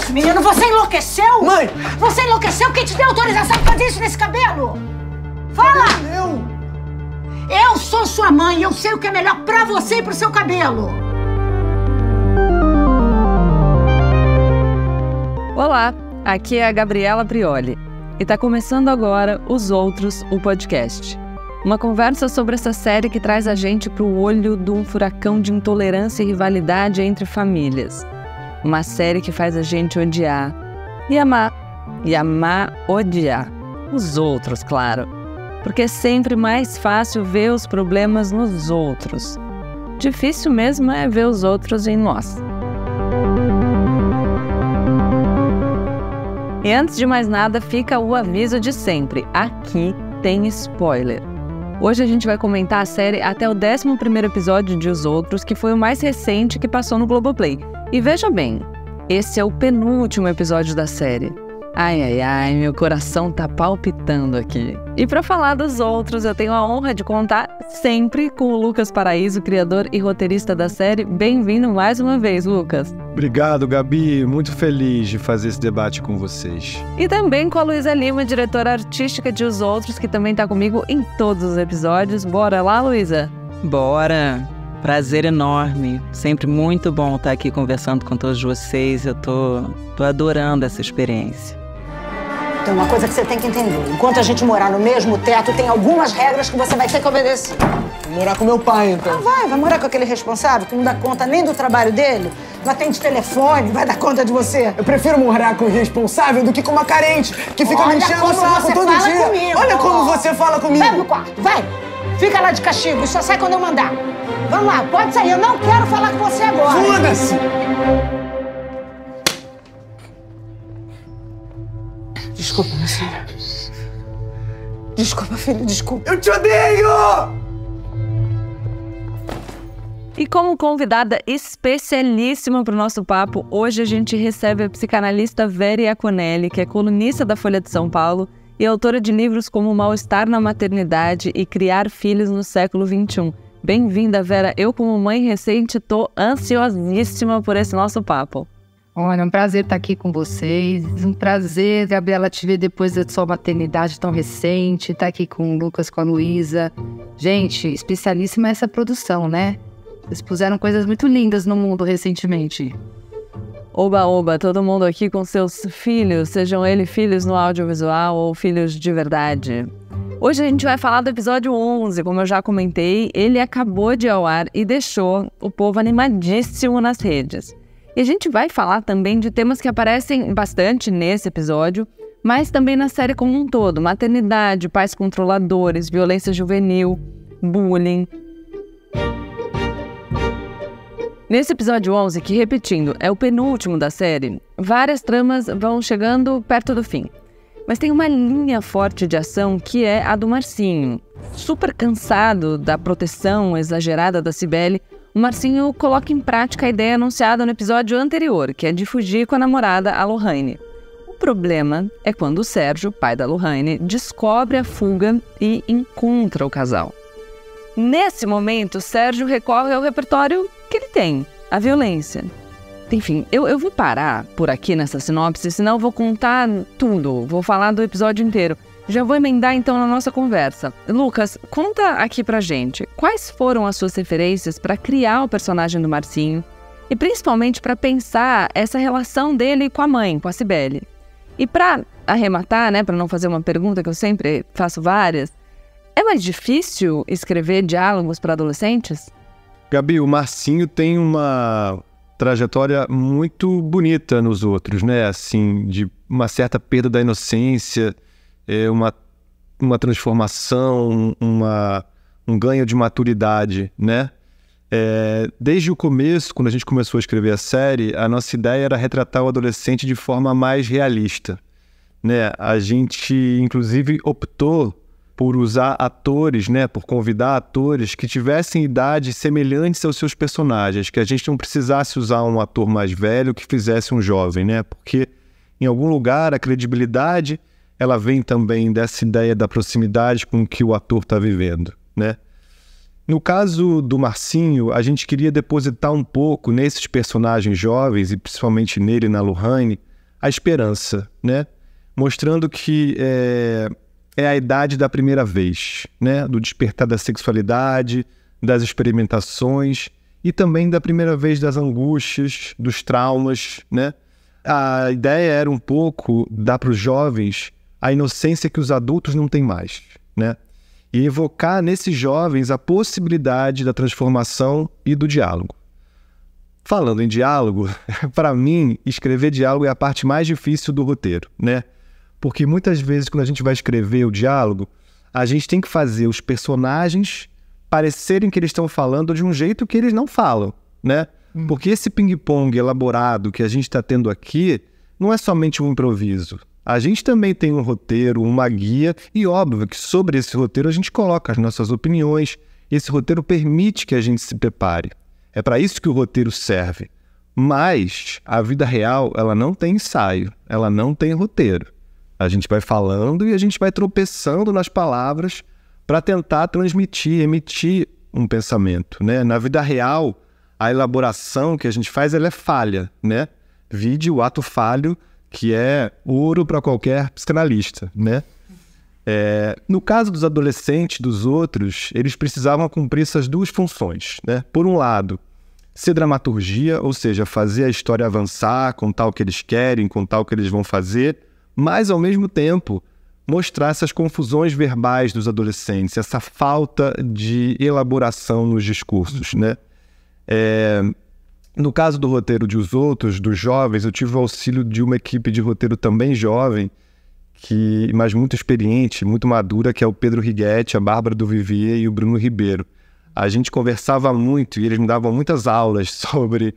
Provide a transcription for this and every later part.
Menino, você enlouqueceu? Mãe! Você enlouqueceu? Quem te deu autorização pra fazer isso nesse cabelo? Fala! Eu sou sua mãe e eu sei o que é melhor pra você e pro seu cabelo. Olá, aqui é a Gabriela Prioli e tá começando agora Os Outros, o podcast. Uma conversa sobre essa série que traz a gente pro olho de um furacão de intolerância e rivalidade entre famílias. Uma série que faz a gente odiar e amar odiar. Os outros, claro. Porque é sempre mais fácil ver os problemas nos outros. Difícil mesmo é ver os outros em nós. E antes de mais nada, fica o aviso de sempre. Aqui tem spoiler. Hoje a gente vai comentar a série até o 11º episódio de Os Outros, que foi o mais recente que passou no Globoplay. E veja bem, esse é o penúltimo episódio da série. Ai, meu coração tá palpitando aqui. E para falar dos outros, eu tenho a honra de contar sempre com o Lucas Paraíso, criador e roteirista da série. Bem-vindo mais uma vez, Lucas. Obrigado, Gabi. Muito feliz de fazer esse debate com vocês. E também com a Luísa Lima, diretora artística de Os Outros, que também tá comigo em todos os episódios. Bora lá, Luísa? Bora! Prazer enorme. Sempre muito bom estar aqui conversando com todos vocês. Eu tô adorando essa experiência. Tem uma coisa que você tem que entender. Enquanto a gente morar no mesmo teto, tem algumas regras que você vai ter que obedecer. Vou morar com meu pai, então. Vai morar com aquele responsável que não dá conta nem do trabalho dele, não atende telefone, vai dar conta de você. Eu prefiro morar com o responsável do que com uma carente que fica me enchendo o saco todo dia. Comigo. Olha como você fala comigo. Vai pro quarto, vai. Fica lá de castigo e só sai quando eu mandar. Vamos lá, pode sair. Eu não quero falar com você agora. Foda-se! Desculpa, minha senhora. Desculpa, filho, desculpa. Eu te odeio! E como convidada especialíssima para o nosso papo, hoje a gente recebe a psicanalista Vera Iaconelli, que é colunista da Folha de São Paulo e autora de livros como Mal-Estar na Maternidade e Criar Filhos no Século XXI. Bem-vinda, Vera. Eu, como mãe recente, tô ansiosíssima por esse nosso papo. Olha, é um prazer estar aqui com vocês. Um prazer, Gabriela, te ver depois da sua maternidade tão recente. Estar aqui com o Lucas, com a Luísa. Gente, especialíssima essa produção, né? Vocês puseram coisas muito lindas no mundo recentemente. Oba, todo mundo aqui com seus filhos, sejam eles filhos no audiovisual ou filhos de verdade. Hoje a gente vai falar do episódio 11, como eu já comentei, ele acabou de ir ao ar e deixou o povo animadíssimo nas redes. E a gente vai falar também de temas que aparecem bastante nesse episódio, mas também na série como um todo: maternidade, pais controladores, violência juvenil, bullying. Nesse episódio 11, que, repetindo, é o penúltimo da série, várias tramas vão chegando perto do fim. Mas tem uma linha forte de ação que é a do Marcinho. Super cansado da proteção exagerada da Cibele, o Marcinho coloca em prática a ideia anunciada no episódio anterior, que é de fugir com a namorada, a Lohane. O problema é quando o Sérgio, pai da Lohane, descobre a fuga e encontra o casal. Nesse momento, Sérgio recorre ao repertório que ele tem, a violência. Enfim, eu vou parar por aqui nessa sinopse, senão eu vou contar tudo, vou falar do episódio inteiro. Já vou emendar então na nossa conversa. Lucas, conta aqui pra gente, quais foram as suas referências para criar o personagem do Marcinho e principalmente para pensar essa relação dele com a mãe, com a Cibele. E para arrematar, né, para não fazer uma pergunta que eu sempre faço várias, é mais difícil escrever diálogos para adolescentes? Gabi, o Marcinho tem uma trajetória muito bonita nos outros, né? Assim, de uma certa perda da inocência, uma transformação, um ganho de maturidade, né? Desde o começo, quando a gente começou a escrever a série, a nossa ideia era retratar o adolescente de forma mais realista, né? A gente, inclusive, optou por usar atores, né, por convidar atores que tivessem idades semelhantes aos seus personagens, que a gente não precisasse usar um ator mais velho que fizesse um jovem, né? Porque, em algum lugar, a credibilidade, ela vem também dessa ideia da proximidade com o que o ator está vivendo, né? No caso do Marcinho, a gente queria depositar um pouco nesses personagens jovens, e principalmente nele e na Lohane, a esperança, né? Mostrando que é a idade da primeira vez, né? Do despertar da sexualidade, das experimentações e também da primeira vez das angústias, dos traumas, né? A ideia era um pouco dar para os jovens a inocência que os adultos não têm mais, né? E evocar nesses jovens a possibilidade da transformação e do diálogo. Falando em diálogo, para mim, escrever diálogo é a parte mais difícil do roteiro, né? Porque muitas vezes, quando a gente vai escrever o diálogo, a gente tem que fazer os personagens parecerem que eles estão falando de um jeito que eles não falam, né? Porque esse ping-pong elaborado que a gente está tendo aqui não é somente um improviso. A gente também tem um roteiro, uma guia, e óbvio que sobre esse roteiro a gente coloca as nossas opiniões. Esse roteiro permite que a gente se prepare. É para isso que o roteiro serve. Mas a vida real, ela não tem ensaio, ela não tem roteiro. A gente vai falando e a gente vai tropeçando nas palavras para tentar transmitir, emitir um pensamento, né? Na vida real, a elaboração que a gente faz, ela é falha, né? Vide o ato falho, que é ouro para qualquer psicanalista, né? No caso dos adolescentes, dos outros, eles precisavam cumprir essas duas funções, né? Por um lado, ser dramaturgia, ou seja, fazer a história avançar, contar o que eles querem, contar o que eles vão fazer, mas, ao mesmo tempo, mostrar essas confusões verbais dos adolescentes, essa falta de elaboração nos discursos, né? No caso do roteiro de Os Outros, dos jovens, eu tive o auxílio de uma equipe de roteiro também jovem, mas muito experiente, muito madura, que é o Pedro Righetti, a Bárbara do Vivier e o Bruno Ribeiro. A gente conversava muito e eles me davam muitas aulas sobre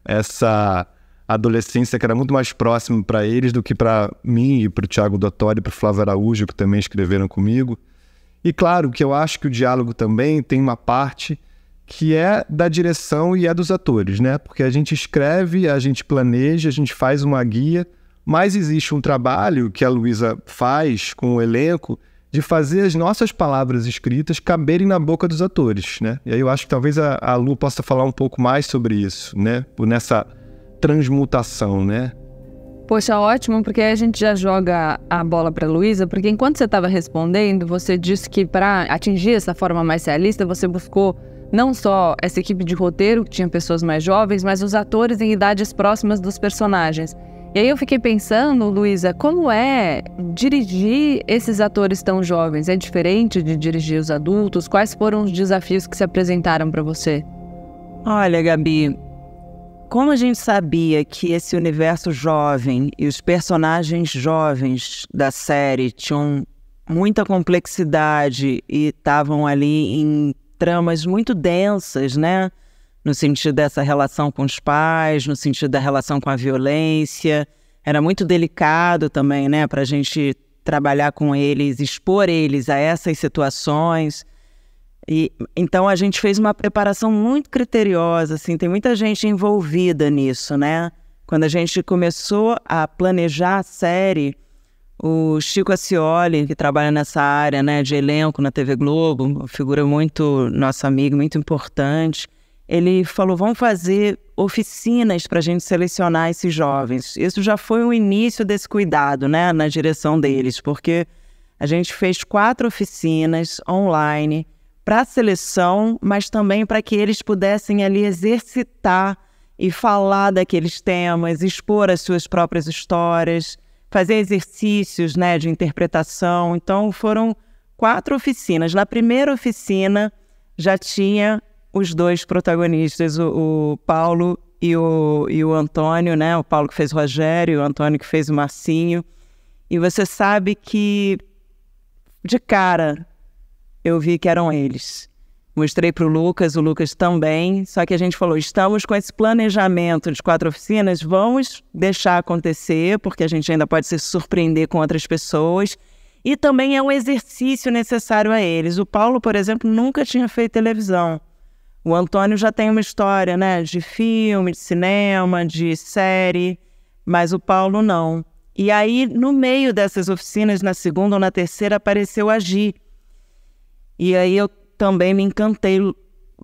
essa adolescência que era muito mais próxima para eles do que para mim e para o Thiago Dottori e para o Flávio Araújo, que também escreveram comigo. E claro que eu acho que o diálogo também tem uma parte que é da direção e é dos atores, né? Porque a gente escreve, a gente planeja, a gente faz uma guia, mas existe um trabalho que a Luísa faz com o elenco de fazer as nossas palavras escritas caberem na boca dos atores, né? E aí eu acho que talvez a Lu possa falar um pouco mais sobre isso, né? Nessa transmutação, né? Poxa, ótimo, porque aí a gente já joga a bola para a Luísa, porque enquanto você estava respondendo, você disse que para atingir essa forma mais realista, você buscou não só essa equipe de roteiro, que tinha pessoas mais jovens, mas os atores em idades próximas dos personagens. E aí eu fiquei pensando, Luísa, como é dirigir esses atores tão jovens? É diferente de dirigir os adultos? Quais foram os desafios que se apresentaram para você? Olha, Gabi, como a gente sabia que esse universo jovem e os personagens jovens da série tinham muita complexidade e estavam ali em tramas muito densas, né? No sentido dessa relação com os pais, no sentido da relação com a violência. Era muito delicado também, né? Para a gente trabalhar com eles, expor eles a essas situações. E então a gente fez uma preparação muito criteriosa, assim, tem muita gente envolvida nisso, né? Quando a gente começou a planejar a série, o Chico Accioli, que trabalha nessa área, né, de elenco na TV Globo, uma figura muito, nosso amigo, muito importante, ele falou, vamos fazer oficinas para a gente selecionar esses jovens. Isso já foi o início desse cuidado, né, na direção deles, porque a gente fez 4 oficinas online para seleção, mas também para que eles pudessem ali exercitar e falar daqueles temas, expor as suas próprias histórias, fazer exercícios, né, de interpretação. Então foram 4 oficinas. Na primeira oficina já tinha os 2 protagonistas, o Paulo e o Antônio, né? O Paulo que fez o Rogério e o Antônio que fez o Marcinho. E você sabe que, de cara, eu vi que eram eles. Mostrei para o Lucas também, só que a gente falou, estamos com esse planejamento de 4 oficinas, vamos deixar acontecer, porque a gente ainda pode se surpreender com outras pessoas, e também é um exercício necessário a eles. O Paulo, por exemplo, nunca tinha feito televisão. O Antônio já tem uma história, né, de filme, de cinema, de série, mas o Paulo não. E aí, no meio dessas oficinas, na segunda ou na terceira, apareceu a Gi. E aí eu também me encantei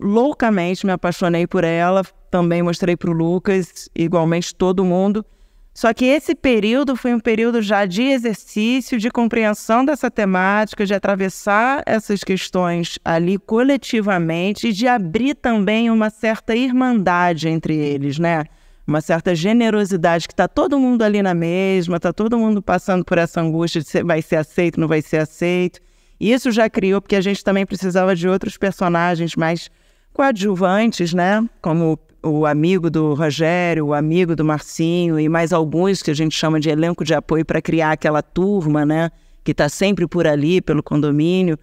loucamente, me apaixonei por ela, também mostrei para o Lucas, igualmente todo mundo. Só que esse período foi um período já de exercício, de compreensão dessa temática, de atravessar essas questões ali coletivamente e de abrir também uma certa irmandade entre eles, né? Uma certa generosidade, que está todo mundo ali na mesma, está todo mundo passando por essa angústia de se vai ser aceito, não vai ser aceito. E isso já criou, porque a gente também precisava de outros personagens mais coadjuvantes, né? Como o amigo do Rogério, o amigo do Marcinho e mais alguns que a gente chama de elenco de apoio para criar aquela turma, né? Que está sempre por ali, pelo condomínio.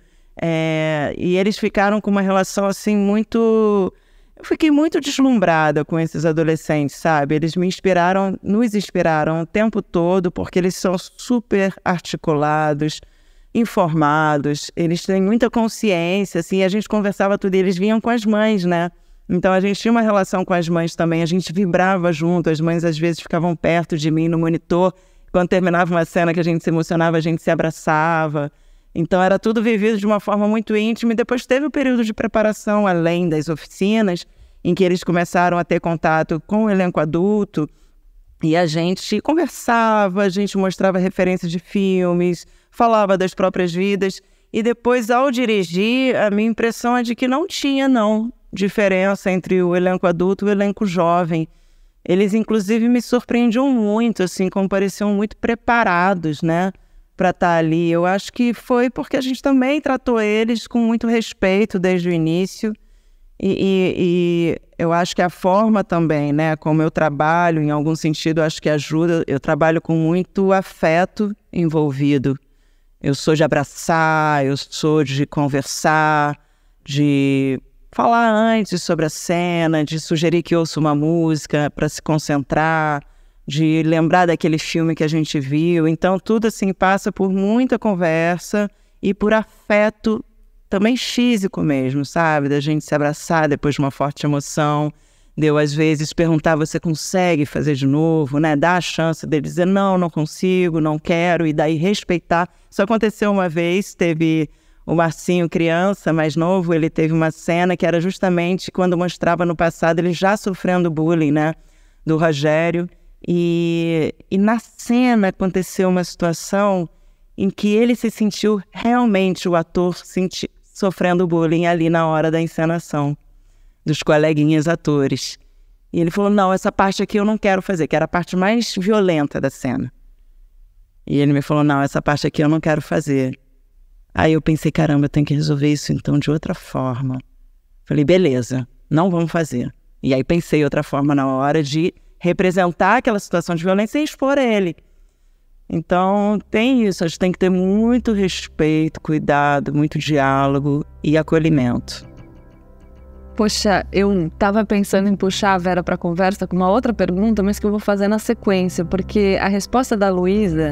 E eles ficaram com uma relação assim muito... Eu fiquei muito deslumbrada com esses adolescentes, sabe? Eles nos inspiraram o tempo todo, porque eles são super articulados, informados, eles têm muita consciência, assim, a gente conversava tudo, e eles vinham com as mães, né? Então a gente tinha uma relação com as mães também, a gente vibrava junto, as mães às vezes ficavam perto de mim no monitor, quando terminava uma cena que a gente se emocionava, a gente se abraçava. Então era tudo vivido de uma forma muito íntima, e depois teve o período de preparação, além das oficinas, em que eles começaram a ter contato com o elenco adulto, e a gente conversava, a gente mostrava referências de filmes, falava das próprias vidas, e depois, ao dirigir, a minha impressão é de que não tinha, diferença entre o elenco adulto e o elenco jovem. Eles, inclusive, me surpreendiam muito, assim, como pareciam muito preparados, né, para estar ali. Eu acho que foi porque a gente também tratou eles com muito respeito desde o início, e eu acho que a forma também, né, como eu trabalho, em algum sentido, acho que ajuda. Eu trabalho com muito afeto envolvido. Eu sou de abraçar, eu sou de conversar, de falar antes sobre a cena, de sugerir que ouça uma música para se concentrar, de lembrar daquele filme que a gente viu. Então, tudo assim passa por muita conversa e por afeto também físico mesmo, sabe? Da gente se abraçar depois de uma forte emoção. De eu, às vezes, perguntar, você consegue fazer de novo, né? Dar a chance dele dizer, não consigo, não quero, e daí respeitar. Isso aconteceu uma vez, teve o Marcinho, criança, mais novo, ele teve uma cena que era justamente quando mostrava no passado ele já sofrendo bullying, né? Do Rogério. E na cena aconteceu uma situação em que ele se sentiu realmente, o ator, sofrendo bullying ali na hora da encenação dos coleguinhas atores. E ele falou, não, essa parte aqui eu não quero fazer, que era a parte mais violenta da cena. E ele me falou, não, essa parte aqui eu não quero fazer. Aí eu pensei, caramba, eu tenho que resolver isso então de outra forma. Falei, beleza, não vamos fazer. E aí pensei outra forma na hora de representar aquela situação de violência e expor ele. Então tem isso, a gente tem que ter muito respeito, cuidado, muito diálogo e acolhimento. Poxa, eu estava pensando em puxar a Vera para a conversa com uma outra pergunta, mas que eu vou fazer na sequência, porque a resposta da Luísa,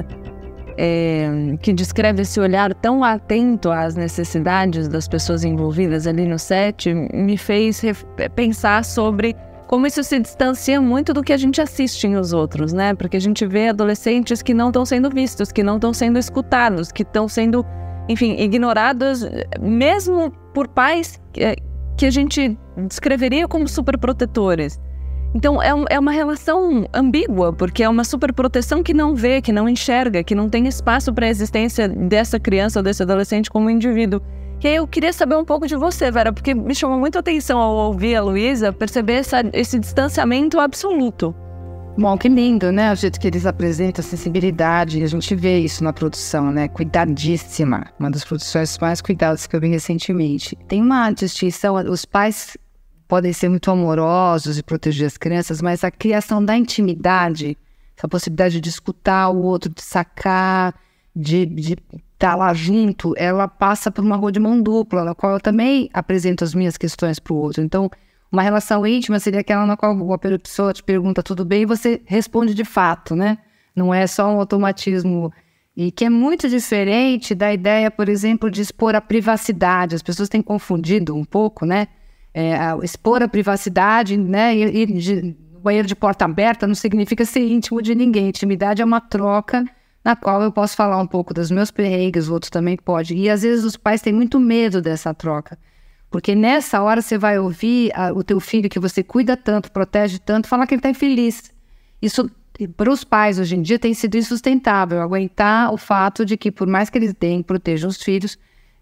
que descreve esse olhar tão atento às necessidades das pessoas envolvidas ali no set, me fez pensar sobre como isso se distancia muito do que a gente assiste nos outros, né? Porque a gente vê adolescentes que não estão sendo vistos, que não estão sendo escutados, que estão sendo, enfim, ignorados, mesmo por pais que a gente descreveria como superprotetores. Então é uma relação ambígua, porque é uma superproteção que não vê, que não enxerga, que não tem espaço para a existência dessa criança ou desse adolescente como indivíduo. E aí eu queria saber um pouco de você, Vera, porque me chamou muita atenção ao ouvir a Luísa perceber esse distanciamento absoluto. Bom, que lindo, né? O jeito que eles apresentam a sensibilidade, a gente vê isso na produção, né? Cuidadíssima. Uma das produções mais cuidadas que eu vi recentemente. Tem uma distinção, os pais podem ser muito amorosos e proteger as crianças, mas a criação da intimidade, essa possibilidade de escutar o outro, de sacar, de estar lá junto, ela passa por uma rua de mão dupla, na qual eu também apresento as minhas questões para o outro. Então, uma relação íntima seria aquela na qual a pessoa te pergunta tudo bem e você responde de fato, né? Não é só um automatismo. E que é muito diferente da ideia, por exemplo, de expor a privacidade. As pessoas têm confundido um pouco, né? Expor a privacidade, né? Ir no banheiro de porta aberta não significa ser íntimo de ninguém. Intimidade é uma troca na qual eu posso falar um pouco dos meus perrengues, o outro também pode. E às vezes os pais têm muito medo dessa troca. Porque nessa hora você vai ouvir o teu filho que você cuida tanto, protege tanto, falar que ele está infeliz. Isso para os pais hoje em dia tem sido insustentável aguentar o fato de que, por mais que eles deem, protejam os filhos,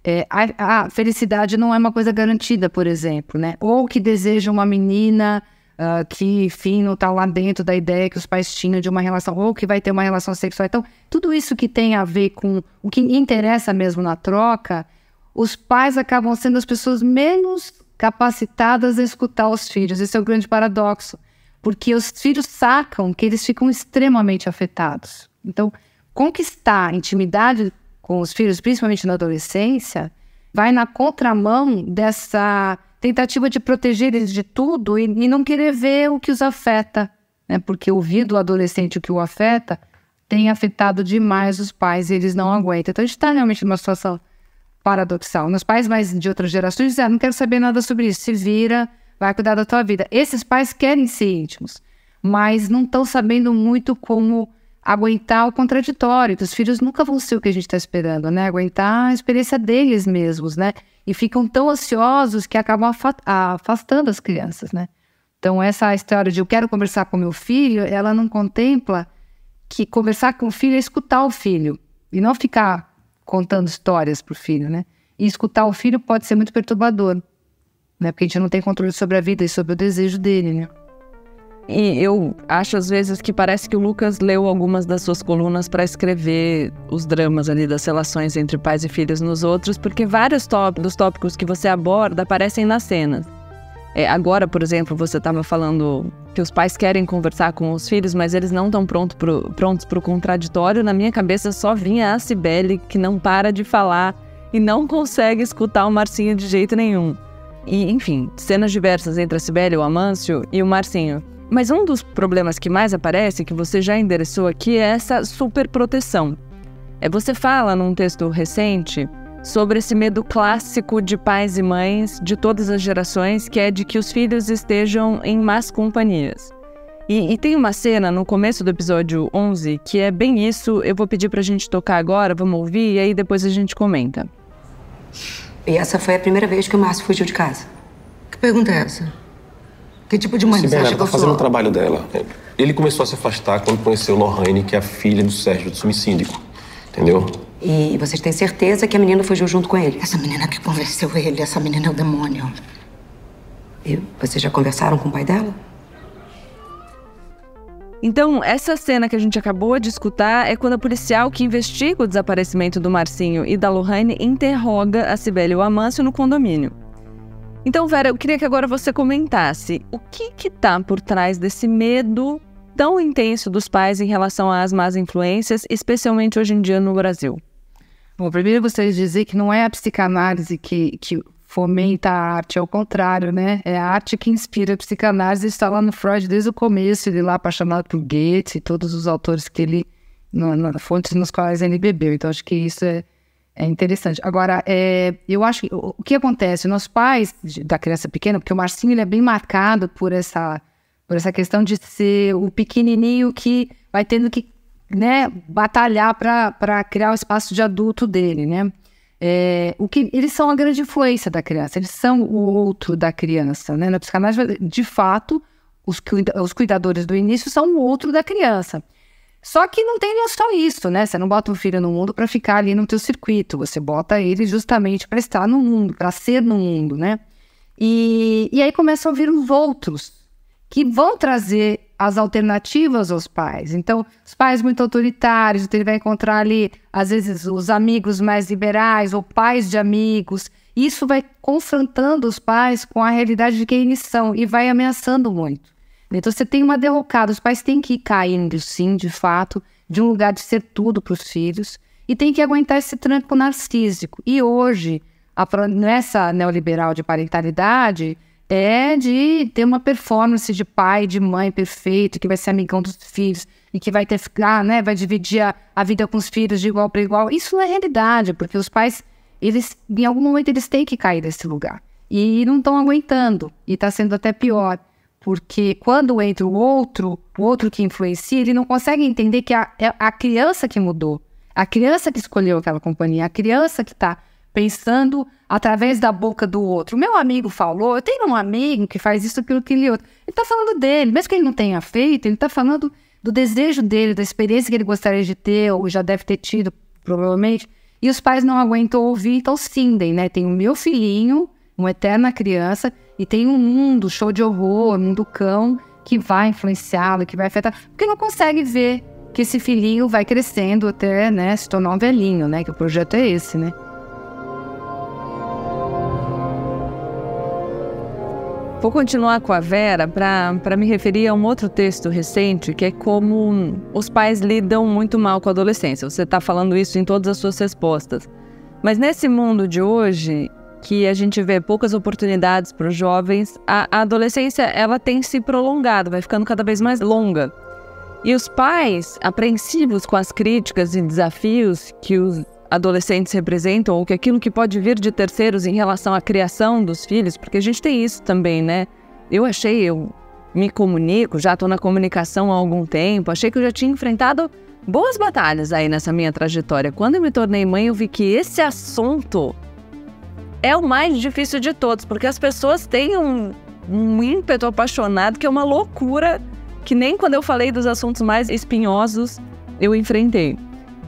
a felicidade não é uma coisa garantida, por exemplo, né? Ou que desejam uma menina que, enfim, não está lá dentro da ideia que os pais tinham de uma relação, ou que vai ter uma relação sexual. Então, tudo isso que tem a ver com o que interessa mesmo na troca, os pais acabam sendo as pessoas menos capacitadas a escutar os filhos. Esse é o grande paradoxo, porque os filhos sacam que eles ficam extremamente afetados. Então, conquistar intimidade com os filhos, principalmente na adolescência, vai na contramão dessa tentativa de proteger eles de tudo e não querer ver o que os afeta, né? Porque ouvir do adolescente o que o afeta tem afetado demais os pais e eles não aguentam. Então, a gente está realmente numa situação paradoxal. Nos pais mais de outras gerações dizem, não quero saber nada sobre isso, se vira, vai cuidar da tua vida. Esses pais querem ser íntimos, mas não estão sabendo muito como aguentar o contraditório, que os filhos nunca vão ser o que a gente está esperando, né? Aguentar a experiência deles mesmos, né? E ficam tão ansiosos que acabam afastando as crianças, né? Então, essa história de eu quero conversar com meu filho, ela não contempla que conversar com o filho é escutar o filho e não ficar contando histórias para o filho, né? E escutar o filho pode ser muito perturbador, né? Porque a gente não tem controle sobre a vida e sobre o desejo dele, né? E eu acho às vezes que parece que o Lucas leu algumas das suas colunas para escrever os dramas ali das relações entre pais e filhos nos outros, porque vários dos tópicos que você aborda aparecem nas cenas. Agora, por exemplo, você estava falando que os pais querem conversar com os filhos, mas eles não estão prontos para o contraditório. Na minha cabeça só vinha a Cibele, que não para de falar e não consegue escutar o Marcinho de jeito nenhum. E, enfim, cenas diversas entre a Cibele, o Amâncio e o Marcinho. Mas um dos problemas que mais aparece, que você já endereçou aqui, é essa superproteção. Você fala num texto recente sobre esse medo clássico de pais e mães de todas as gerações, que é de que os filhos estejam em más companhias. E tem uma cena no começo do episódio 11 que é bem isso. Eu vou pedir pra gente tocar agora, vamos ouvir, e aí depois a gente comenta. E essa foi a primeira vez que o Márcio fugiu de casa. Que pergunta é essa? Que tipo de mãe você acha que eu sou? Tá fazendo o trabalho dela. Ele começou a se afastar quando conheceu Lohane, que é a filha do Sérgio, do subsíndico. Entendeu? E vocês têm certeza que a menina fugiu junto com ele? Essa menina que convenceu ele, essa menina é o demônio. E vocês já conversaram com o pai dela? Então, essa cena que a gente acabou de escutar é quando a policial que investiga o desaparecimento do Marcinho e da Lohane interroga a Cibele e o Amâncio no condomínio. Então, Vera, eu queria que agora você comentasse o que tá por trás desse medo tão intenso dos pais em relação às más influências, especialmente hoje em dia no Brasil. Bom, primeiro eu gostaria de dizer que não é a psicanálise que fomenta a arte, é o contrário, né? É a arte que inspira a psicanálise, está lá no Freud desde o começo, ele lá apaixonado por Goethe e todos os autores que ele, fontes nas quais ele bebeu. Então, acho que isso é interessante. Agora, eu acho que o que acontece? Nossos pais da criança pequena, porque o Marcinho ele é bem marcado por essa questão de ser o pequenininho que vai tendo que, né, batalhar para criar o espaço de adulto dele, né? Eles são a grande influência da criança, eles são o outro da criança, né? Na psicanálise, de fato, os cuidadores do início são o outro da criança. Só que não tem só isso, né? Você não bota um filho no mundo para ficar ali no teu circuito. Você bota ele justamente para estar no mundo, para ser no mundo, né? E aí começam a vir os outros, que vão trazer as alternativas aos pais. Então, os pais muito autoritários, então ele vai encontrar ali, às vezes, os amigos mais liberais, ou pais de amigos. Isso vai confrontando os pais com a realidade de quem eles são e vai ameaçando muito. Então, você tem uma derrocada, os pais têm que ir caindo, sim, de fato, de um lugar de ser tudo para os filhos, e tem que aguentar esse tranco narcísico. E hoje, nessa neoliberal de parentalidade, é de ter uma performance de pai, de mãe perfeito, que vai ser amigão dos filhos, e que vai né, vai dividir a vida com os filhos de igual para igual. Isso não é realidade, porque os pais, eles, em algum momento, eles têm que cair desse lugar. E não estão aguentando, e está sendo até pior. Porque quando entra o outro que influencia, ele não consegue entender que é a criança que mudou, a criança que escolheu aquela companhia, a criança que está pensando através da boca do outro. O meu amigo falou, eu tenho um amigo que faz isso, aquilo, aquele outro. Ele está falando dele, mesmo que ele não tenha feito, ele está falando do desejo dele, da experiência que ele gostaria de ter, ou já deve ter tido, provavelmente, e os pais não aguentam ouvir, então cindem, né? Tem o meu filhinho, uma eterna criança, e tem um mundo, show de horror, mundo cão, que vai influenciá-lo, que vai afetar, porque não consegue ver que esse filhinho vai crescendo até, né, se tornar um velhinho, né? Que o projeto é esse, né? Vou continuar com a Vera para me referir a um outro texto recente, que é como os pais lidam muito mal com a adolescência. Você está falando isso em todas as suas respostas. Mas nesse mundo de hoje, que a gente vê poucas oportunidades para os jovens, a adolescência ela tem se prolongado, vai ficando cada vez mais longa. E os pais, apreensivos com as críticas e desafios que os adolescentes representam, ou que aquilo que pode vir de terceiros em relação à criação dos filhos, porque a gente tem isso também, né? Eu me comunico, já estou na comunicação há algum tempo, achei que eu já tinha enfrentado boas batalhas aí nessa minha trajetória. Quando eu me tornei mãe, eu vi que esse assunto é o mais difícil de todos, porque as pessoas têm um ímpeto apaixonado que é uma loucura, que nem quando eu falei dos assuntos mais espinhosos eu enfrentei.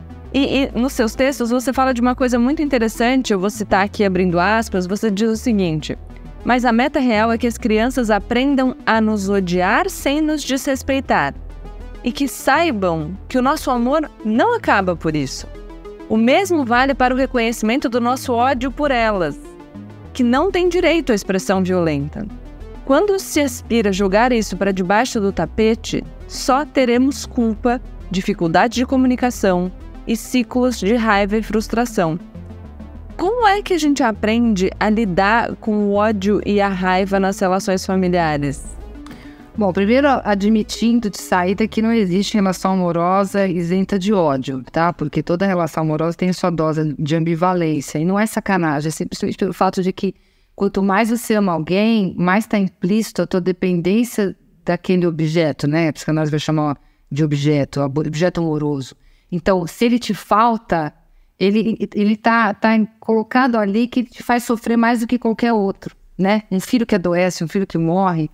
E nos seus textos você fala de uma coisa muito interessante, eu vou citar aqui abrindo aspas, você diz o seguinte: mas a meta real é que as crianças aprendam a nos odiar sem nos desrespeitar e que saibam que o nosso amor não acaba por isso. O mesmo vale para o reconhecimento do nosso ódio por elas, que não tem direito à expressão violenta. Quando se aspira a jogar isso para debaixo do tapete, só teremos culpa, dificuldade de comunicação e ciclos de raiva e frustração. Como é que a gente aprende a lidar com o ódio e a raiva nas relações familiares? Bom, primeiro admitindo de saída que não existe relação amorosa isenta de ódio, tá? Porque toda relação amorosa tem sua dose de ambivalência. E não é sacanagem, é simplesmente pelo fato de que quanto mais você ama alguém, mais está implícito a tua dependência daquele objeto, né? A psicanálise vai chamar de objeto amoroso. Então, se ele te falta, ele tá colocado ali que te faz sofrer mais do que qualquer outro, né? Um filho que adoece, um filho que morre,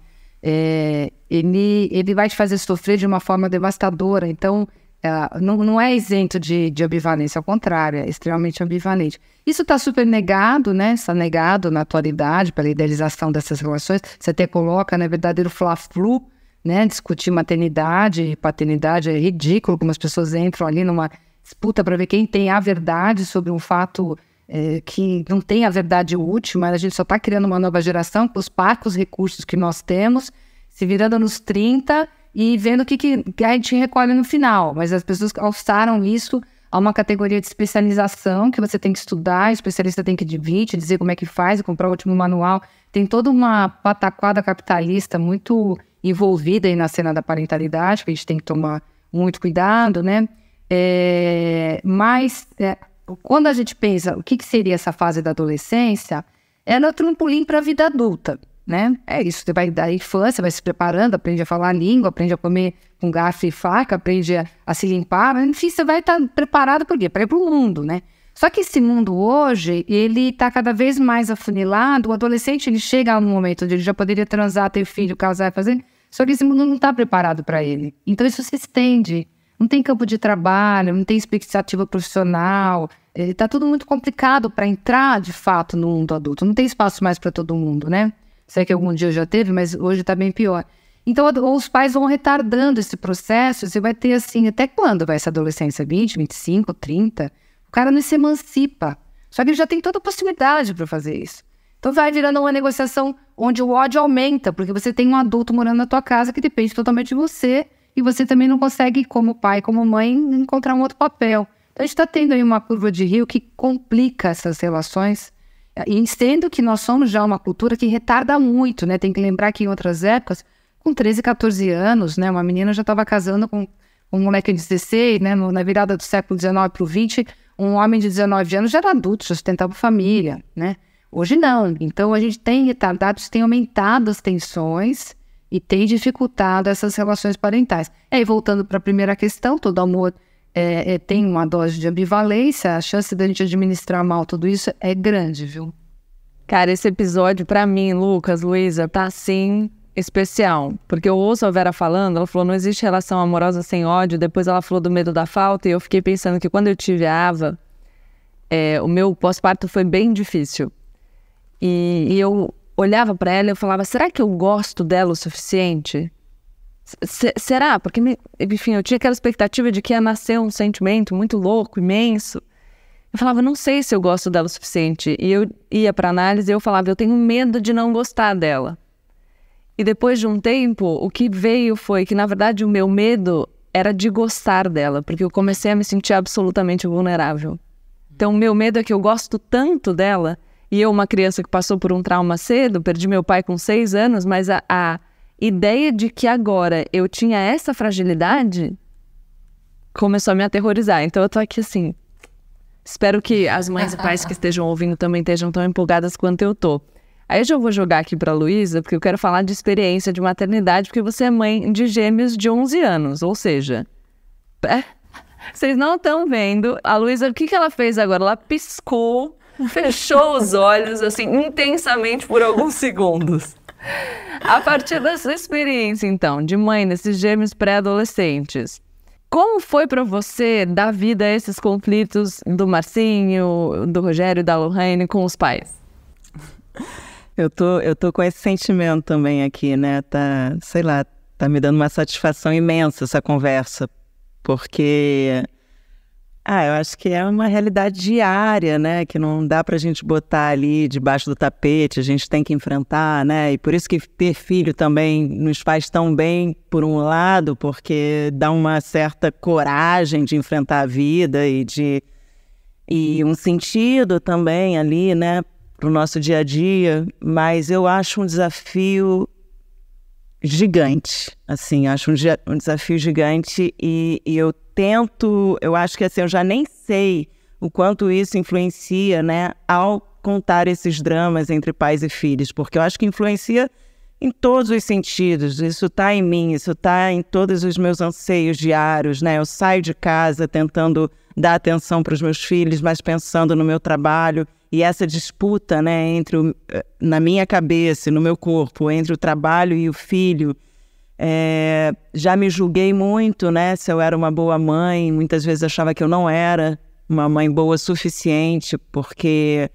ele vai te fazer sofrer de uma forma devastadora. Então, não é isento de ambivalência, ao contrário, é extremamente ambivalente. Isso está super negado, né? Está negado na atualidade pela idealização dessas relações. Você até coloca, né, verdadeiro fla-flu, né? Discutir maternidade e paternidade é ridículo, como as pessoas entram ali numa disputa para ver quem tem a verdade sobre um fato que não tem a verdade última. A gente só está criando uma nova geração com os parcos recursos que nós temos, se virando nos 30 e vendo o que a gente recolhe no final. Mas as pessoas alçaram isso a uma categoria de especialização que você tem que estudar, o especialista tem que dizer como é que faz, comprar o último manual. Tem toda uma pataquada capitalista muito envolvida aí na cena da parentalidade, que a gente tem que tomar muito cuidado, né? Mas quando a gente pensa o que seria essa fase da adolescência, ela é o trampolim para a vida adulta, né? É isso, você vai da infância, vai se preparando, aprende a falar a língua, aprende a comer com garfo e faca, aprende a se limpar, mas, enfim, você vai estar preparado por quê? Para ir para o mundo, né? Só que esse mundo hoje, ele está cada vez mais afunilado. O adolescente, ele chega a um momento onde ele já poderia transar, ter filho, casar, fazer... Só que esse mundo não está preparado para ele. Então isso se estende. Não tem campo de trabalho, não tem expectativa profissional. Está tudo muito complicado para entrar, de fato, no mundo adulto. Não tem espaço mais para todo mundo, né? Sei que algum dia já teve, mas hoje está bem pior. Então os pais vão retardando esse processo. Você vai ter assim, até quando vai essa adolescência? 20, 25, 30? O cara não se emancipa. Só que ele já tem toda a possibilidade para fazer isso. Então vai virando uma negociação onde o ódio aumenta, porque você tem um adulto morando na tua casa que depende totalmente de você, e você também não consegue, como pai, como mãe, encontrar um outro papel. Então a gente está tendo aí uma curva de rio que complica essas relações, e sendo que nós somos já uma cultura que retarda muito, né? Tem que lembrar que em outras épocas, com 13, 14 anos, né? Uma menina já estava casando com um moleque de 16, né? Na virada do século XIX para o XX, um homem de 19 anos já era adulto, já sustentava família, né? Hoje não. Então a gente tem retardado, tem aumentado as tensões e tem dificultado essas relações parentais. E voltando para a primeira questão, todo amor tem uma dose de ambivalência, a chance da gente administrar mal tudo isso é grande, viu? Cara, esse episódio, para mim, Lucas, Luísa, tá assim especial, porque eu ouço a Vera falando, ela falou, não existe relação amorosa sem ódio, depois ela falou do medo da falta, e eu fiquei pensando que quando eu tive a Ava, o meu pós-parto foi bem difícil. E eu olhava para ela e eu falava, será que eu gosto dela o suficiente? Será? Porque, enfim, eu tinha aquela expectativa de que ia nascer um sentimento muito louco, imenso. Eu falava, não sei se eu gosto dela o suficiente. E eu ia para análise e eu falava, eu tenho medo de não gostar dela. E depois de um tempo, o que veio foi que, na verdade, o meu medo era de gostar dela, porque eu comecei a me sentir absolutamente vulnerável. Então, o meu medo é que eu gosto tanto dela, e eu, uma criança que passou por um trauma cedo, perdi meu pai com 6 anos, mas a ideia de que agora eu tinha essa fragilidade começou a me aterrorizar. Então, eu tô aqui assim, espero que as mães e pais que estejam ouvindo também estejam tão empolgadas quanto eu tô. Aí eu já vou jogar aqui pra Luísa, porque eu quero falar de experiência de maternidade, porque você é mãe de gêmeos de 11 anos, ou seja... Vocês não estão vendo. A Luísa, o que ela fez agora? Ela piscou, fechou os olhos, assim, intensamente por alguns segundos. A partir dessa experiência, então, de mãe desses gêmeos pré-adolescentes, como foi pra você dar vida a esses conflitos do Marcinho, do Rogério e da Lohane com os pais? Eu tô com esse sentimento também aqui, né? Sei lá, tá me dando uma satisfação imensa essa conversa, porque eu acho que é uma realidade diária, né? Que não dá pra gente botar ali debaixo do tapete, a gente tem que enfrentar, né? E por isso que ter filho também nos faz tão bem, por um lado, porque dá uma certa coragem de enfrentar a vida e um sentido também ali, né? Para o nosso dia a dia, mas eu acho um desafio gigante, assim, acho um desafio gigante e eu acho que assim, eu já nem sei o quanto isso influencia, né, ao contar esses dramas entre pais e filhos, porque eu acho que influencia em todos os sentidos, isso está em mim, isso está em todos os meus anseios diários, né, eu saio de casa tentando dar atenção para os meus filhos, mas pensando no meu trabalho. E essa disputa, né, na minha cabeça e no meu corpo, entre o trabalho e o filho, já me julguei muito, né, se eu era uma boa mãe. Muitas vezes achava que eu não era uma mãe boa o suficiente, porque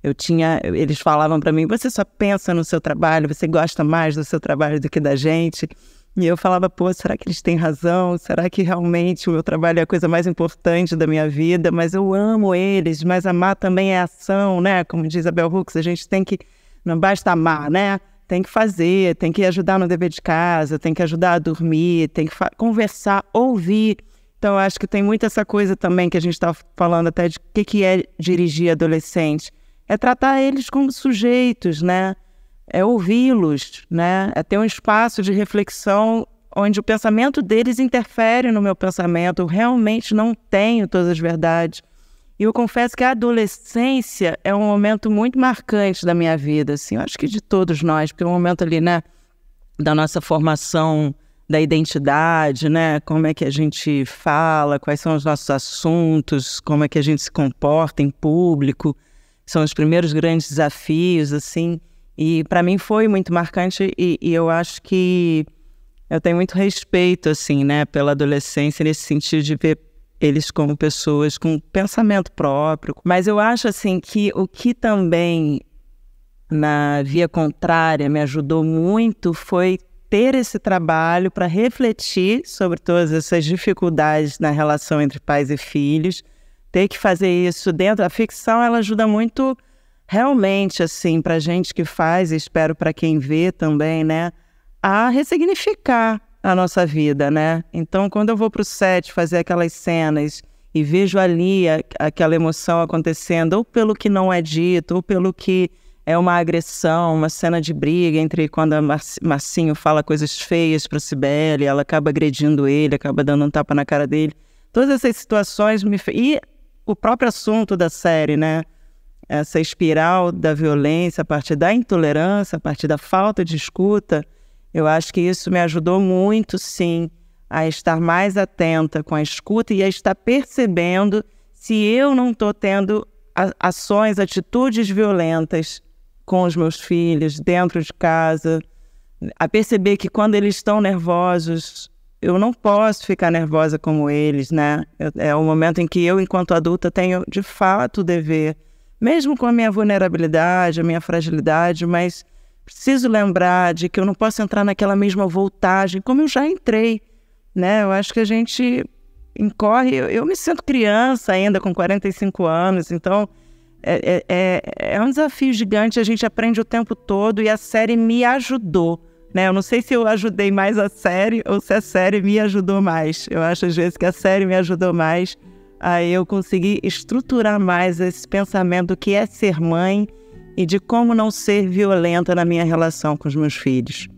eles falavam para mim, você só pensa no seu trabalho, você gosta mais do seu trabalho do que da gente. E eu falava, será que eles têm razão? Será que realmente o meu trabalho é a coisa mais importante da minha vida? Mas eu amo eles, mas amar também é ação, né? Como diz a Bell Hooks, a gente tem que, não basta amar, né? Tem que fazer, tem que ajudar no dever de casa, tem que ajudar a dormir, tem que conversar, ouvir. Então, eu acho que tem muito essa coisa também que a gente está falando até de o que é dirigir adolescente. É tratar eles como sujeitos, né? É ouvi-los, né? É ter um espaço de reflexão onde o pensamento deles interfere no meu pensamento. Eu realmente não tenho todas as verdades. E eu confesso que a adolescência é um momento muito marcante da minha vida, assim, eu acho que de todos nós, porque é um momento ali, né, da nossa formação da identidade, né? Como é que a gente fala, quais são os nossos assuntos, como é que a gente se comporta em público. São os primeiros grandes desafios, assim. E para mim foi muito marcante e eu acho que eu tenho muito respeito, assim, né, pela adolescência, nesse sentido de ver eles como pessoas com pensamento próprio. Mas eu acho, assim, que o que também, na via contrária, me ajudou muito foi ter esse trabalho para refletir sobre todas essas dificuldades na relação entre pais e filhos. Ter que fazer isso dentro da ficção, ela ajuda muito... Realmente, assim, para gente que faz, e espero para quem vê também, né, a ressignificar a nossa vida, né? Então, quando eu vou para o set fazer aquelas cenas e vejo ali aquela emoção acontecendo, ou pelo que não é dito, ou pelo que é uma agressão, uma cena de briga entre quando a Marcinho fala coisas feias para Cibele, ela acaba agredindo ele, acaba dando um tapa na cara dele. Todas essas situações E o próprio assunto da série, né? Essa espiral da violência a partir da intolerância, a partir da falta de escuta, eu acho que isso me ajudou muito, sim, a estar mais atenta com a escuta e a estar percebendo se eu não estou tendo ações, atitudes violentas com os meus filhos, dentro de casa, a perceber que quando eles estão nervosos, eu não posso ficar nervosa como eles, né? É o momento em que eu, enquanto adulta, tenho, de fato, o dever, mesmo com a minha vulnerabilidade, a minha fragilidade, mas preciso lembrar de que eu não posso entrar naquela mesma voltagem, como eu já entrei, né? Eu acho que a gente incorre... Eu me sinto criança ainda, com 45 anos, então é um desafio gigante, a gente aprende o tempo todo e a série me ajudou, né? Eu não sei se eu ajudei mais a série ou se a série me ajudou mais. Eu acho, às vezes, que a série me ajudou mais. Aí eu consegui estruturar mais esse pensamento do que é ser mãe e de como não ser violenta na minha relação com os meus filhos.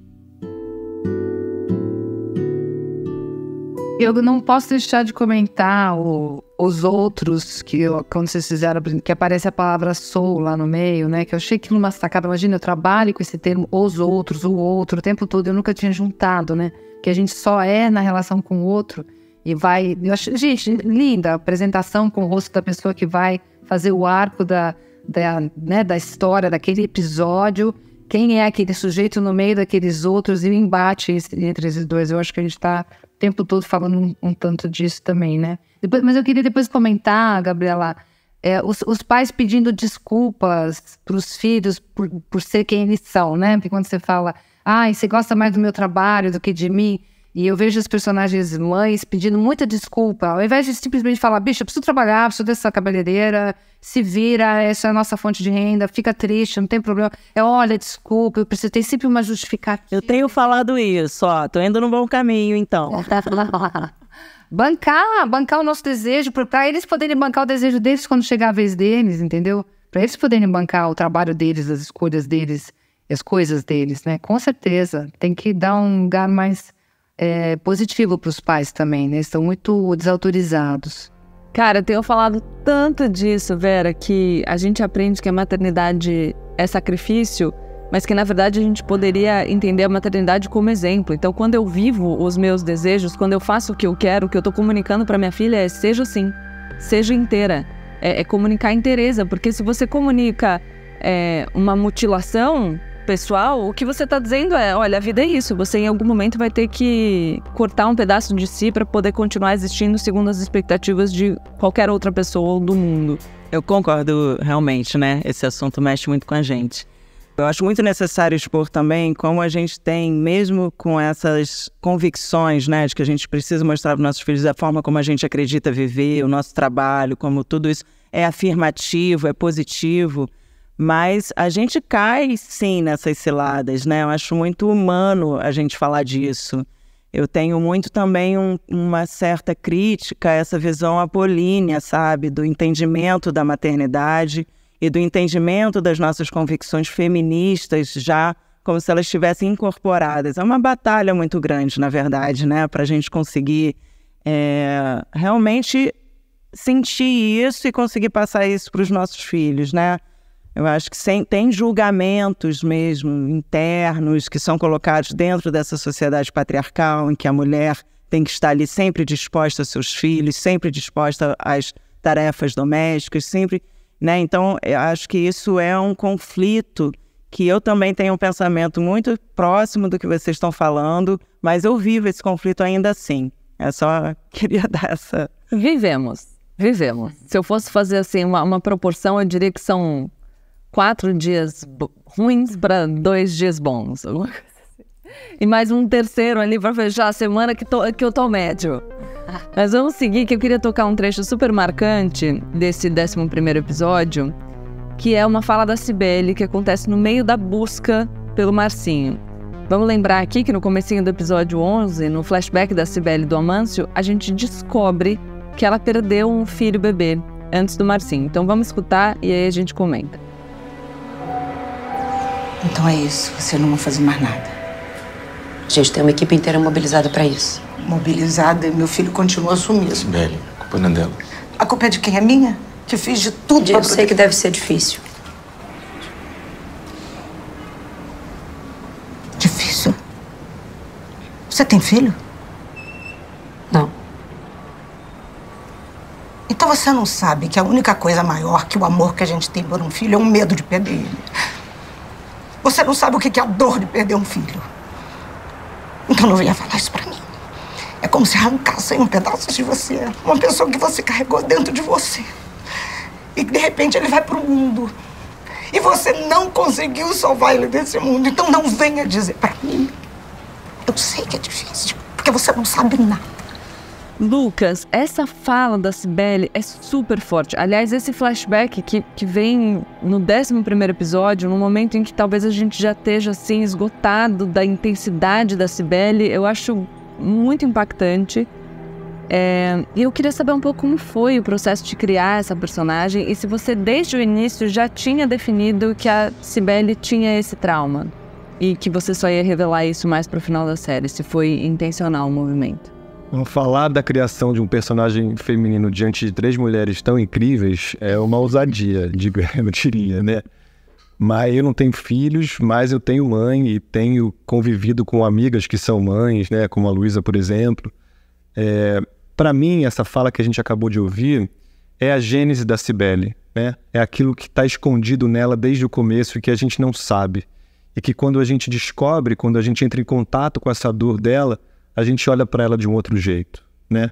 Eu não posso deixar de comentar os outros quando vocês fizeram, que aparece a palavra soul lá no meio, né? Que eu achei que numa sacada, imagina, eu trabalho com esse termo, os outros, o outro, o tempo todo, eu nunca tinha juntado, né? Que a gente só é na relação com o outro e vai... Eu acho, gente, linda a apresentação com o rosto da pessoa que vai fazer o arco da história, daquele episódio. Quem é aquele sujeito no meio daqueles outros e o embate entre esses dois. Eu acho que a gente está o tempo todo falando um tanto disso também, né? Mas eu queria depois comentar, Gabriela, os pais pedindo desculpas para os filhos por ser quem eles são, né? Porque quando você fala, você gosta mais do meu trabalho do que de mim, e eu vejo as personagens mães pedindo muita desculpa, ao invés de simplesmente falar, bicho, eu preciso trabalhar, preciso dessa cabeleireira, se vira, essa é a nossa fonte de renda, fica triste, não tem problema. Olha, desculpa, eu preciso ter sempre uma justificativa. Eu tenho falado isso, tô indo no bom caminho, então. Bancar o nosso desejo, para eles poderem bancar o desejo deles quando chegar a vez deles, entendeu? Para eles poderem bancar o trabalho deles, as escolhas deles, as coisas deles, né? Com certeza, tem que dar um lugar mais positivo para os pais também, né? Estão muito desautorizados. Cara, eu tenho falado tanto disso, Vera, que a gente aprende que a maternidade é sacrifício, mas que, na verdade, a gente poderia entender a maternidade como exemplo. Então, quando eu vivo os meus desejos, quando eu faço o que eu quero, o que eu tô comunicando pra minha filha seja assim, seja inteira. É comunicar inteireza, porque se você comunica uma mutilação pessoal, o que você tá dizendo olha, a vida é isso, você em algum momento vai ter que cortar um pedaço de si para poder continuar existindo segundo as expectativas de qualquer outra pessoa do mundo. Eu concordo realmente, né? Esse assunto mexe muito com a gente. Eu acho muito necessário expor também como a gente tem, mesmo com essas convicções, né, de que a gente precisa mostrar para os nossos filhos a forma como a gente acredita viver, o nosso trabalho, como tudo isso é afirmativo, é positivo, mas a gente cai, sim, nessas ciladas, né? Eu acho muito humano a gente falar disso. Eu tenho muito também uma certa crítica a essa visão apolínea, sabe? Do entendimento da maternidade e do entendimento das nossas convicções feministas, já como se elas estivessem incorporadas. É uma batalha muito grande, na verdade, né? Para a gente conseguir realmente sentir isso e conseguir passar isso para os nossos filhos, né? Eu acho que tem julgamentos mesmo internos que são colocados dentro dessa sociedade patriarcal em que a mulher tem que estar ali sempre disposta aos seus filhos, sempre disposta às tarefas domésticas, sempre, né? Então, eu acho que isso é um conflito que eu também tenho um pensamento muito próximo do que vocês estão falando, mas eu vivo esse conflito ainda assim. Eu só queria dar essa... Vivemos. Se eu fosse fazer assim uma proporção, eu diria que são 4 dias ruins para 2 dias bons. Alguma coisa assim. E mais um terceiro ali para fechar a semana que eu tô médio. Mas vamos seguir, que eu queria tocar um trecho super marcante desse 11º episódio, que é uma fala da Cibele que acontece no meio da busca pelo Marcinho. Vamos lembrar aqui que no comecinho do episódio 11, no flashback da Cibele e do Amâncio, a gente descobre que ela perdeu um filho bebê antes do Marcinho. Então vamos escutar e aí a gente comenta. Então é isso, você não vai fazer mais nada. A gente tem uma equipe inteira mobilizada pra isso. Mobilizada e meu filho continua sumido. Cibele, a culpa não é dela. A culpa é de quem? É minha? Que fiz de tudo Eu sei que deve ser difícil. Difícil? Você tem filho? Não. Então você não sabe que a única coisa maior que o amor que a gente tem por um filho é um medo de perder ele. Você não sabe o que é a dor de perder um filho. Então não venha falar isso pra mim. É como se arrancassem um pedaço de você. Uma pessoa que você carregou dentro de você. E que de repente ele vai pro mundo. E você não conseguiu salvar ele desse mundo. Então não venha dizer pra mim. Eu sei que é difícil, porque você não sabe nada. Lucas, essa fala da Cibele é super forte. Aliás, esse flashback que vem no 11º episódio, no momento em que talvez a gente já esteja assim, esgotado da intensidade da Cibele, eu acho muito impactante. E eu queria saber um pouco como foi o processo de criar essa personagem e se você desde o início já tinha definido que a Cibele tinha esse trauma e que você só ia revelar isso mais pro final da série, se foi intencional o movimento. Falar da criação de um personagem feminino diante de 3 mulheres tão incríveis é uma ousadia, eu diria, né? Mas eu não tenho filhos, mas eu tenho mãe e tenho convivido com amigas que são mães, né? Como a Luísa, por exemplo. Para mim, essa fala que a gente acabou de ouvir é a gênese da Cibele, né? É aquilo que está escondido nela desde o começo e que a gente não sabe. E que quando a gente descobre, quando a gente entra em contato com essa dor dela, a gente olha para ela de um outro jeito, né?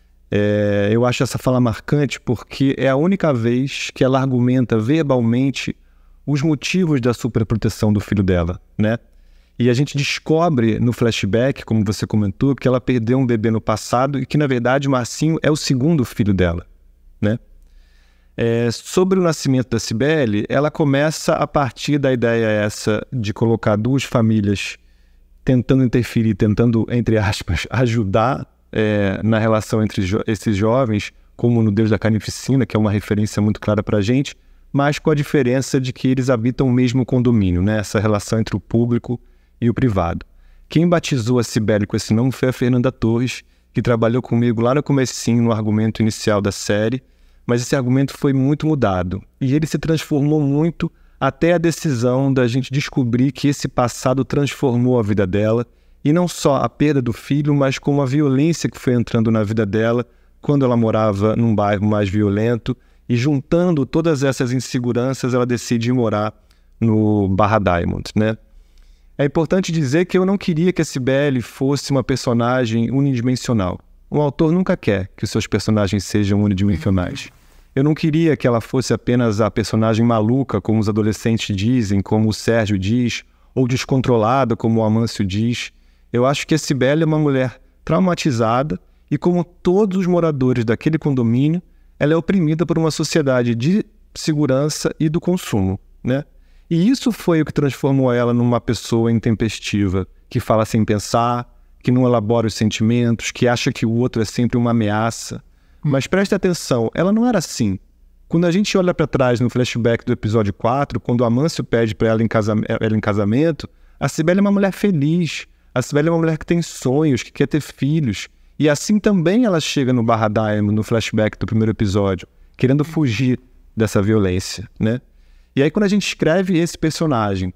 Eu acho essa fala marcante porque é a única vez que ela argumenta verbalmente os motivos da superproteção do filho dela, né? E a gente descobre no flashback, como você comentou, que ela perdeu um bebê no passado e que, na verdade, Marcinho é o 2º filho dela, né? Sobre o nascimento da Cibele, ela começa a partir da ideia essa de colocar 2 famílias tentando interferir, tentando, entre aspas, ajudar na relação entre esses jovens, como no Deus da Carnificina, que é uma referência muito clara para a gente, mas com a diferença de que eles habitam o mesmo condomínio, né? Essa relação entre o público e o privado. Quem batizou a Cibele com esse nome foi a Fernanda Torres, que trabalhou comigo lá no comecinho, no argumento inicial da série, mas esse argumento foi muito mudado, e ele se transformou muito até a decisão da gente descobrir que esse passado transformou a vida dela, e não só a perda do filho, mas como a violência que foi entrando na vida dela quando ela morava num bairro mais violento, e juntando todas essas inseguranças, ela decide ir morar no Barra Diamond, né? É importante dizer que eu não queria que a Cibele fosse uma personagem unidimensional. O autor nunca quer que os seus personagens sejam unidimensionais. Eu não queria que ela fosse apenas a personagem maluca, como os adolescentes dizem, como o Sérgio diz, ou descontrolada, como o Amâncio diz. Eu acho que a Cibele é uma mulher traumatizada e, como todos os moradores daquele condomínio, ela é oprimida por uma sociedade de segurança e do consumo, né? E isso foi o que transformou ela numa pessoa intempestiva, que fala sem pensar, que não elabora os sentimentos, que acha que o outro é sempre uma ameaça. Mas preste atenção, ela não era assim. Quando a gente olha para trás no flashback do episódio 4, quando o Amâncio pede para ela em casamento, a Cibele é uma mulher feliz, a Cibele é uma mulher que tem sonhos, que quer ter filhos. E assim também ela chega no Barra Diamond, no flashback do primeiro episódio, querendo fugir dessa violência, né? E aí quando a gente escreve esse personagem,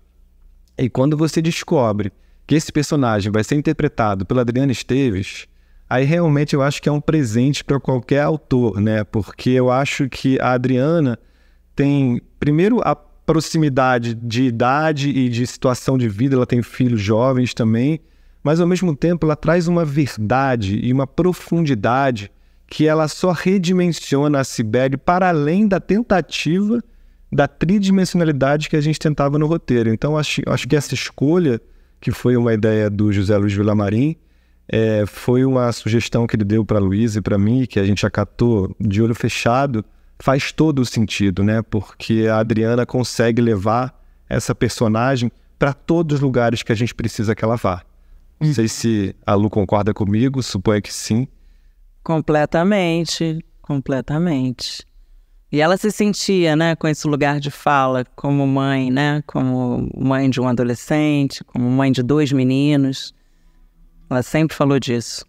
e quando você descobre que esse personagem vai ser interpretado pela Adriana Esteves, aí realmente eu acho que é um presente para qualquer autor, né? Porque eu acho que a Adriana tem, primeiro, a proximidade de idade e de situação de vida, ela tem filhos jovens também, mas ao mesmo tempo ela traz uma verdade e uma profundidade que ela só redimensiona a Cibele para além da tentativa da tridimensionalidade que a gente tentava no roteiro. Então acho que essa escolha, que foi uma ideia do José Luiz Villamarim, foi uma sugestão que ele deu para a Luísa e para mim, que a gente acatou de olho fechado, faz todo o sentido, né? Porque a Adriana consegue levar essa personagem para todos os lugares que a gente precisa que ela vá. Não sei se a Lu concorda comigo, suponho que sim. Completamente, completamente. E ela se sentia, né, com esse lugar de fala como mãe, né? Como mãe de um adolescente, como mãe de 2 meninos. Ela sempre falou disso.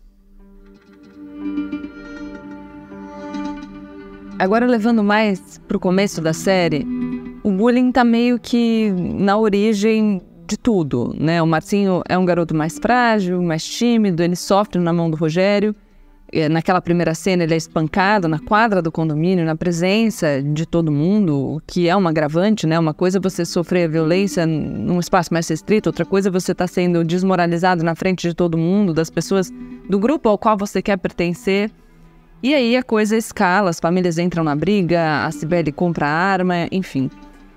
Agora, levando mais pro começo da série, o bullying tá meio que na origem de tudo, né? O Marcinho é um garoto mais frágil, mais tímido, ele sofre na mão do Rogério. naquela primeira cena, ele é espancado na quadra do condomínio, na presença de todo mundo, o que é um agravante, né? Uma coisa é você sofrer violência num espaço mais restrito, outra coisa é você estar sendo desmoralizado na frente de todo mundo, das pessoas do grupo ao qual você quer pertencer. E aí a coisa escala, as famílias entram na briga, a Cibele compra arma, enfim.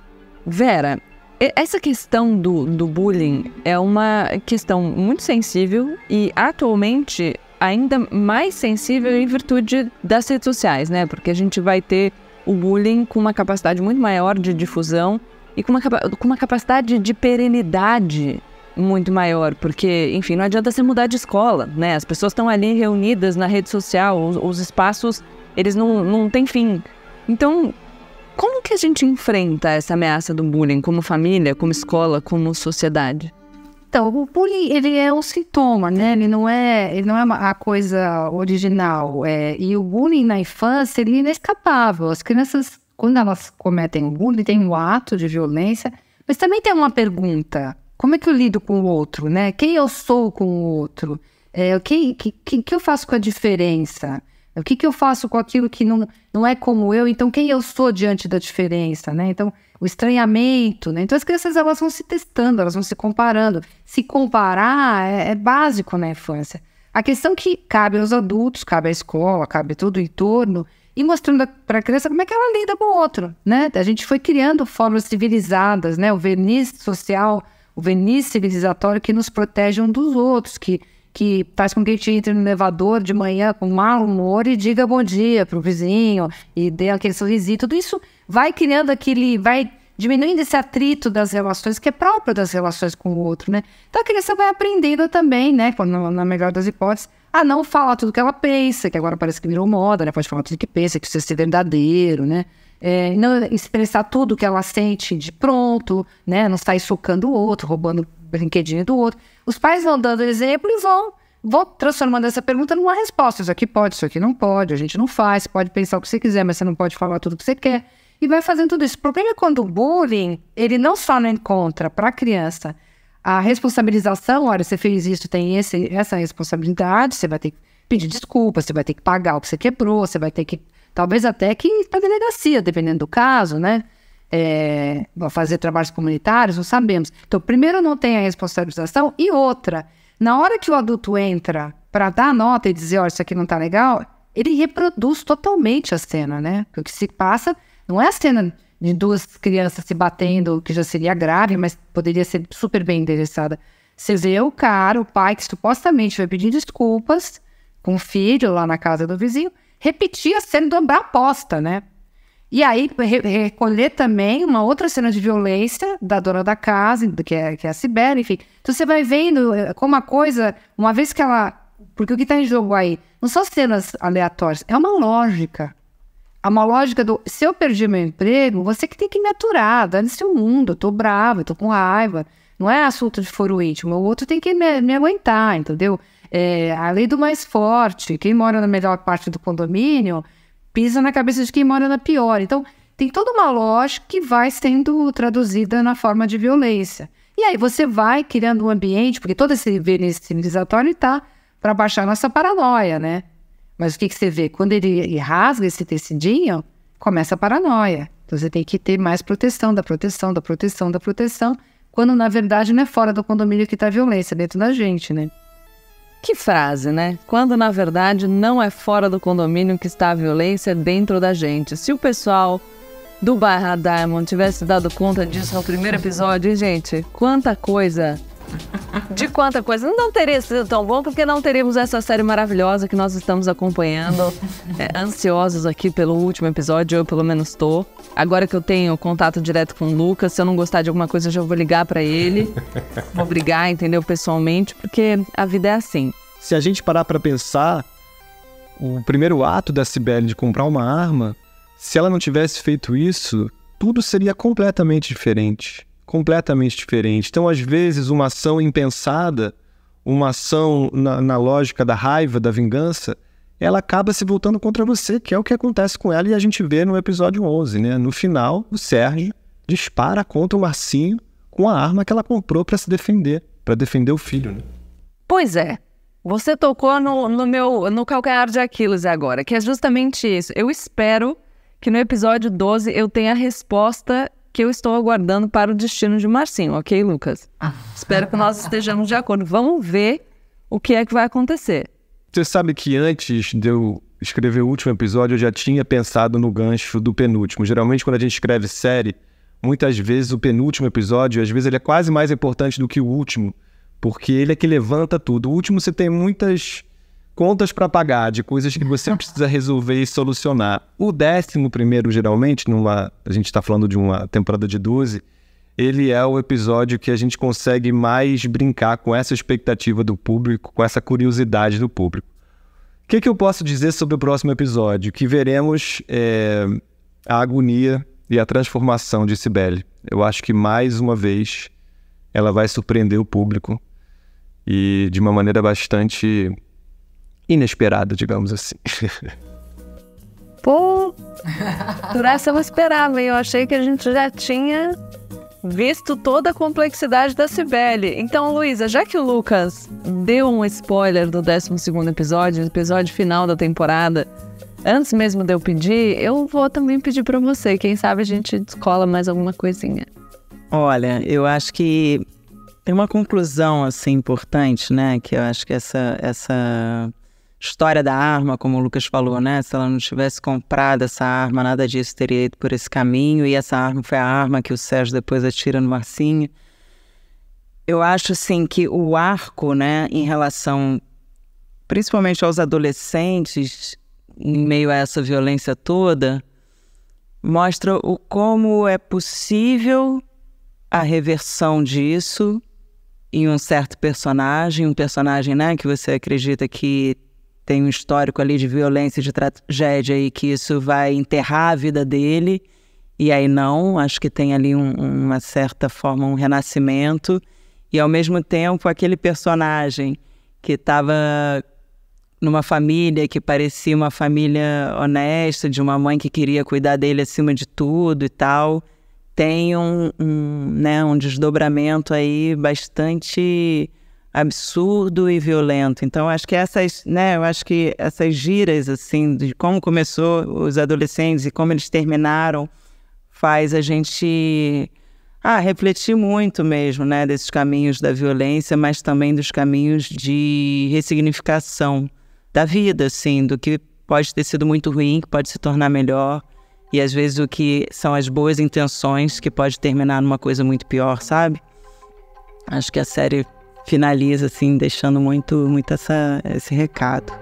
Vera, essa questão do bullying é uma questão muito sensível e atualmente ainda mais sensível em virtude das redes sociais, né? Porque a gente vai ter o bullying com uma capacidade muito maior de difusão e com uma capacidade de perenidade muito maior, porque, enfim, não adianta você mudar de escola, né? As pessoas estão ali reunidas na rede social, os espaços, eles não têm fim. Então, como que a gente enfrenta essa ameaça do bullying como família, como escola, como sociedade? Então, o bullying, ele é um sintoma, né? Ele não é a coisa original. E o bullying na infância, ele é inescapável. As crianças, quando elas cometem o bullying, tem um ato de violência, mas também tem uma pergunta. Como é que eu lido com o outro, né? Quem eu sou com o outro? O que eu faço com a diferença? O que eu faço com aquilo que não é como eu? Então, quem eu sou diante da diferença, né? Então, o estranhamento, né? Então, as crianças, elas vão se testando, elas vão se comparando. Se comparar é básico na infância. A questão que cabe aos adultos, cabe à escola, cabe todo o entorno, e mostrando para a criança como é que ela lida com o outro, né? A gente foi criando formas civilizadas, né? O verniz social, o verniz civilizatório que nos protege um dos outros, que faz com que a gente entre no elevador de manhã com mau humor e diga bom dia pro vizinho e dê aquele sorrisinho. Tudo isso vai criando vai diminuindo esse atrito das relações, que é próprio das relações com o outro, né? Então a criança vai aprendendo também, né, na melhor das hipóteses, a não falar tudo que ela pensa, que agora parece que virou moda, né? Pode falar tudo que pensa, que precisa ser verdadeiro, né? Não expressar tudo que ela sente de pronto, né? Não sair socando o outro, roubando brinquedinho do outro. Os pais vão dando exemplo e vão transformando essa pergunta numa resposta. Isso aqui pode, isso aqui não pode, a gente não faz, pode pensar o que você quiser, mas você não pode falar tudo o que você quer. E vai fazendo tudo isso. O problema é quando o bullying, ele não só não encontra para a criança a responsabilização, olha, você fez isso, tem essa responsabilidade, você vai ter que pedir desculpas, você vai ter que pagar o que você quebrou, você vai ter que, talvez até que ir para a delegacia, dependendo do caso, né? Fazer trabalhos comunitários, não sabemos. Então, primeiro não tem a responsabilização e outra, na hora que o adulto entra para dar a nota e dizer, olha, isso aqui não tá legal, ele reproduz totalmente a cena, né? Porque o que se passa não é a cena de duas crianças se batendo, que já seria grave, mas poderia ser super bem endereçada. Você vê o cara, o pai, que supostamente vai pedir desculpas com o filho lá na casa do vizinho, repetir a cena do aposta, né? E aí, recolher também uma outra cena de violência da dona da casa, que é a Cibele, enfim. Então, você vai vendo como a coisa, uma vez que ela... Porque o que está em jogo aí não são cenas aleatórias, é uma lógica. É uma lógica do... Se eu perdi meu emprego, você que tem que me aturar, dane-se o mundo, eu tô brava, eu tô com raiva. Não é assunto de foro íntimo, o outro tem que me aguentar, entendeu? A lei do mais forte, quem mora na melhor parte do condomínio... pisa na cabeça de quem mora na pior. Então, tem toda uma lógica que vai sendo traduzida na forma de violência. E aí você vai criando um ambiente, porque todo esse verniz civilizatório está para baixar nossa paranoia, né? Mas o que você vê? Quando ele rasga esse tecidinho, começa a paranoia. Então você tem que ter mais proteção, quando na verdade não é fora do condomínio que está a violência, dentro da gente, né? Que frase, né? Quando, na verdade, não é fora do condomínio que está a violência dentro da gente. Se o pessoal do bairro Diamond tivesse dado conta disso no primeiro episódio, hein, gente? Quanta coisa não teria sido tão bom, porque não teríamos essa série maravilhosa que nós estamos acompanhando, ansiosos aqui pelo último episódio, eu pelo menos estou. Agora que eu tenho contato direto com o Lucas, se eu não gostar de alguma coisa, eu já vou ligar pra ele, vou brigar, entendeu, pessoalmente, porque a vida é assim. Se a gente parar pra pensar, o primeiro ato da Cibele de comprar uma arma, se ela não tivesse feito isso, tudo seria completamente diferente. Completamente diferente. Então, às vezes, uma ação impensada, uma ação na lógica da raiva, da vingança, ela acaba se voltando contra você, que é o que acontece com ela e a gente vê no episódio 11, né? No final, o Sérgio dispara contra o Marcinho com a arma que ela comprou para se defender, para defender o filho, né? Pois é. Você tocou no calcanhar de Aquiles agora, que é justamente isso. Eu espero que no episódio 12 eu tenha a resposta que eu estou aguardando para o destino de Marcinho, ok, Lucas? Espero que nós estejamos de acordo. Vamos ver o que é que vai acontecer. Você sabe que antes de eu escrever o último episódio, eu já tinha pensado no gancho do penúltimo. Geralmente, quando a gente escreve série, muitas vezes o penúltimo episódio, às vezes ele é quase mais importante do que o último, porque ele é que levanta tudo. O último você tem muitas contas para pagar, de coisas que você precisa resolver e solucionar. O 11º, geralmente, a gente está falando de uma temporada de 12, ele é o episódio que a gente consegue mais brincar com essa expectativa do público, com essa curiosidade do público. O que eu posso dizer sobre o próximo episódio? Que veremos a agonia e a transformação de Cibele. Eu acho que, mais uma vez, ela vai surpreender o público e de uma maneira bastante inesperada, digamos assim. Pô, por essa eu não esperava, hein? Eu achei que a gente já tinha visto toda a complexidade da Cibele. Então, Luísa, já que o Lucas deu um spoiler do 12º episódio, episódio final da temporada, antes mesmo de eu pedir, eu vou também pedir pra você. Quem sabe a gente descola mais alguma coisinha. Olha, eu acho que tem uma conclusão, assim, importante, né? Que eu acho que essa história da arma, como o Lucas falou, né? Se ela não tivesse comprado essa arma, nada disso teria ido por esse caminho. E essa arma foi a arma que o Sérgio depois atira no Marcinho. Eu acho, assim, que o arco, né? Em relação, principalmente aos adolescentes, em meio a essa violência toda, mostra como é possível a reversão disso em um certo personagem, né, que você acredita que tem um histórico ali de violência e de tragédia e que isso vai enterrar a vida dele, e aí não, acho que tem ali uma certa forma, um renascimento, e ao mesmo tempo aquele personagem que estava numa família que parecia uma família honesta, de uma mãe que queria cuidar dele acima de tudo e tal, tem um desdobramento aí bastante absurdo e violento. Então, acho que essas giras, assim, de como começou os adolescentes e como eles terminaram, faz a gente refletir muito mesmo, né, desses caminhos da violência, mas também dos caminhos de ressignificação da vida, assim, do que pode ter sido muito ruim, que pode se tornar melhor, e às vezes o que são as boas intenções que pode terminar numa coisa muito pior, sabe? Acho que a série finaliza, assim, deixando muito esse recado.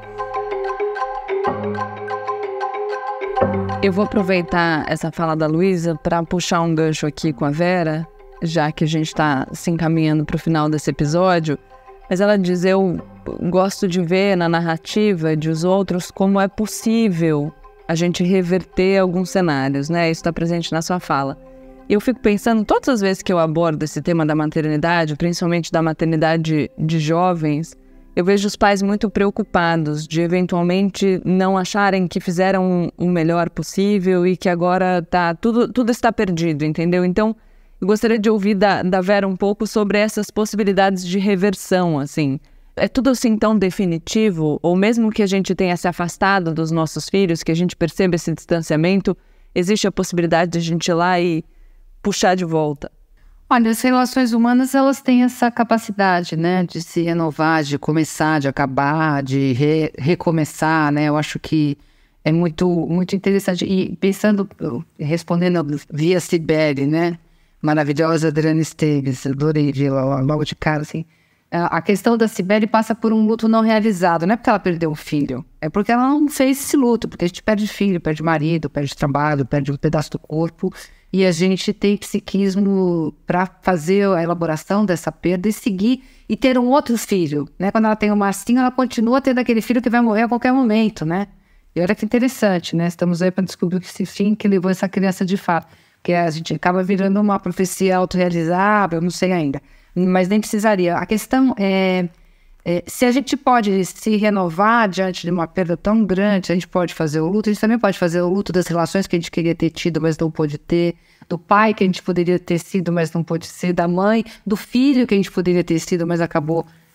Eu vou aproveitar essa fala da Luísa para puxar um gancho aqui com a Vera, já que a gente está se encaminhando para o final desse episódio. Mas ela diz, eu gosto de ver na narrativa de os outros como é possível a gente reverter alguns cenários, né? Isso está presente na sua fala. E eu fico pensando, todas as vezes que eu abordo esse tema da maternidade, principalmente da maternidade de jovens, eu vejo os pais muito preocupados de eventualmente não acharem que fizeram o melhor possível e que agora tudo está perdido, entendeu? Então, eu gostaria de ouvir da Vera um pouco sobre essas possibilidades de reversão, assim. É tudo assim tão definitivo? Ou mesmo que a gente tenha se afastado dos nossos filhos, que a gente perceba esse distanciamento, existe a possibilidade de a gente ir lá e puxar de volta? Olha, as relações humanas, elas têm essa capacidade, né, de se renovar, de começar, de acabar, de recomeçar, né? Eu acho que é muito, muito interessante. E pensando, respondendo via Cibele, né, maravilhosa Adriana Esteves, adorei vê-la logo de cara, assim. A questão da Cibele passa por um luto não realizado. Não é porque ela perdeu um filho, é porque ela não fez esse luto, porque a gente perde filho, perde marido, perde trabalho, perde um pedaço do corpo, e a gente tem psiquismo para fazer a elaboração dessa perda e seguir e ter um outro filho, né? Quando ela tem o Marcinho, ela continua tendo aquele filho que vai morrer a qualquer momento, né? E olha que interessante, né? Estamos aí para descobrir esse fim que levou essa criança de fato, que a gente acaba virando uma profecia autorrealizável, não sei ainda. Mas nem precisaria. A questão é se a gente pode se renovar diante de uma perda tão grande, a gente pode fazer o luto, a gente também pode fazer o luto das relações que a gente queria ter tido, mas não pôde ter, do pai que a gente poderia ter sido, mas não pôde ser, da mãe, do filho que a gente poderia ter sido, mas acabou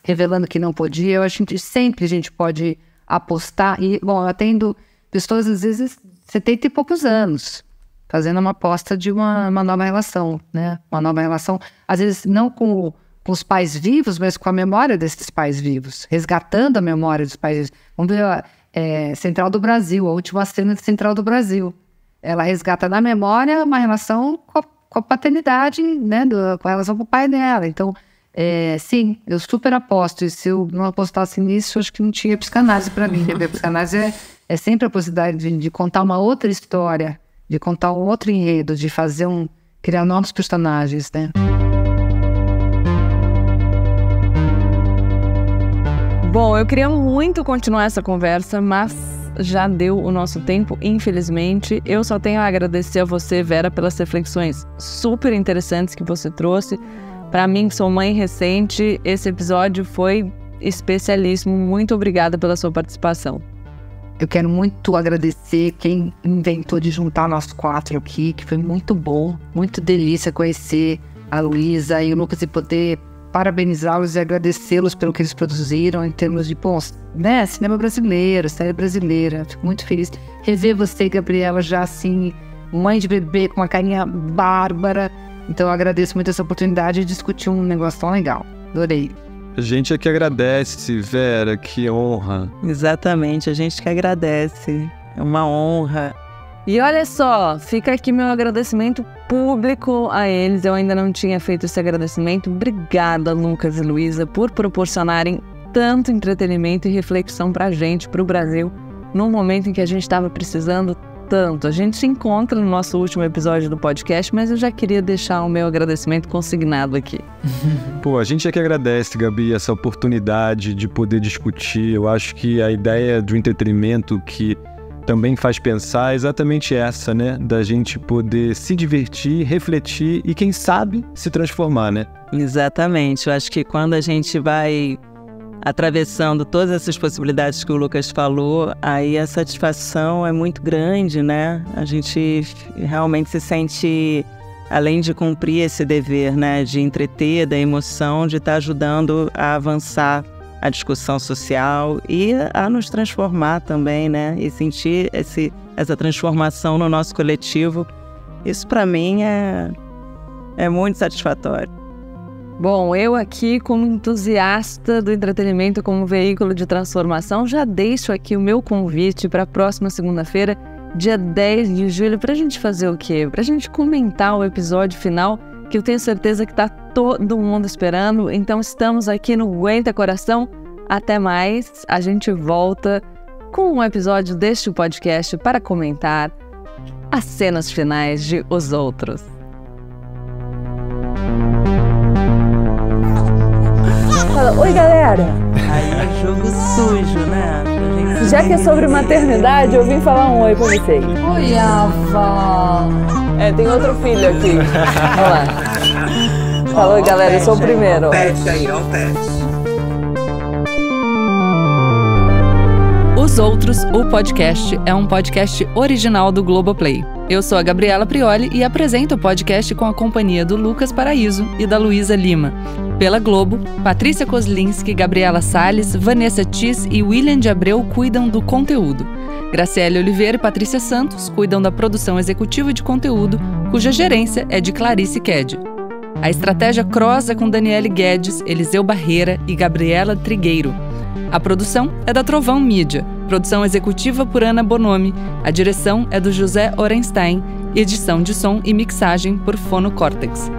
revelando que não podia. Eu acho que sempre a gente pode apostar. E, bom, eu atendo pessoas, às vezes, 70 e poucos anos, fazendo uma aposta de uma nova relação, né? Uma nova relação, às vezes, não com os pais vivos, mas com a memória desses pais vivos, resgatando a memória dos pais vivos. Vamos ver Central do Brasil, a última cena de Central do Brasil. Ela resgata na memória uma relação com a paternidade, né? Com a relação com o pai dela. Então, sim, eu super aposto. E se eu não apostasse nisso, acho que não tinha psicanálise para mim. A psicanálise é sempre a possibilidade de contar uma outra história, de contar um outro enredo, de criar novos personagens, né? Bom, eu queria muito continuar essa conversa, mas já deu o nosso tempo, infelizmente. Eu só tenho a agradecer a você, Vera, pelas reflexões super interessantes que você trouxe. Para mim, que sou mãe recente, esse episódio foi especialíssimo. Muito obrigada pela sua participação. Eu quero muito agradecer quem inventou de juntar nós 4 aqui, que foi muito bom, muito delícia conhecer a Luísa e o Lucas e poder parabenizá-los e agradecê-los pelo que eles produziram em termos de, né, cinema brasileiro, série brasileira. Fico muito feliz. Rever você, Gabriela, já assim, mãe de bebê, com uma carinha bárbara. Então eu agradeço muito essa oportunidade de discutir um negócio tão legal. Adorei. A gente é que agradece, Vera, que honra. Exatamente, a gente que agradece. É uma honra. E olha só, fica aqui meu agradecimento público a eles. Eu ainda não tinha feito esse agradecimento. Obrigada, Lucas e Luísa, por proporcionarem tanto entretenimento e reflexão pra gente, pro Brasil, num momento em que a gente estava precisando tanto. A gente se encontra no nosso último episódio do podcast, mas eu já queria deixar o meu agradecimento consignado aqui. Pô, a gente é que agradece, Gabi, essa oportunidade de poder discutir. Eu acho que a ideia do entretenimento que também faz pensar é exatamente essa, né? Da gente poder se divertir, refletir e, quem sabe, se transformar, né? Exatamente. Eu acho que quando a gente vai atravessando todas essas possibilidades que o Lucas falou, aí a satisfação é muito grande, né? A gente realmente se sente, além de cumprir esse dever, né? De entreter, da emoção, de estar ajudando a avançar a discussão social e a nos transformar também, né? E sentir essa transformação no nosso coletivo. Isso, para mim, é muito satisfatório. Bom, eu aqui, como entusiasta do entretenimento como veículo de transformação, já deixo aqui o meu convite para a próxima segunda-feira, dia 10 de julho, para a gente fazer o quê? Para a gente comentar o episódio final, que eu tenho certeza que está todo mundo esperando. Então estamos aqui no Aguenta Coração. Até mais, a gente volta com um episódio deste podcast para comentar as cenas finais de Os Outros. Fala, oi galera! Aí é jogo sujo, né? Já que é sobre maternidade, eu vim falar um oi pra vocês. Oi, Ava! Tem outro filho aqui. Olha lá. Fala, oi galera, eu sou o primeiro. Os Outros, o podcast, é um podcast original do Globoplay. Eu sou a Gabriela Prioli e apresento o podcast com a companhia do Lucas Paraíso e da Luísa Lima. Pela Globo, Patrícia Kozlinski, Gabriela Salles, Vanessa Tis e William de Abreu cuidam do conteúdo. Graciele Oliveira e Patrícia Santos cuidam da produção executiva de conteúdo, cuja gerência é de Clarice Ked. A estratégia Cross é com Daniele Guedes, Eliseu Barreira e Gabriela Trigueiro. A produção é da Trovão Mídia, produção executiva por Ana Bonomi, a direção é do José Orenstein, edição de som e mixagem por Fono Cortex.